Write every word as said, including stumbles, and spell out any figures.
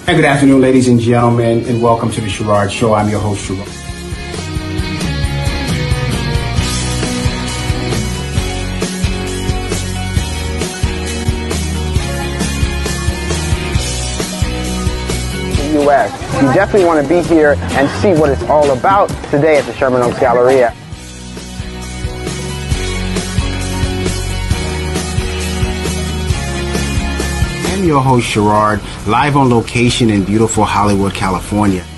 Hey, good afternoon, ladies and gentlemen, and welcome to the Sherard Show. I'm your host, Sherard. U S You definitely want to be here and see what it's all about today at the Sherman Oaks Galleria. I'm your host, Sherard, live on location in beautiful Hollywood, California.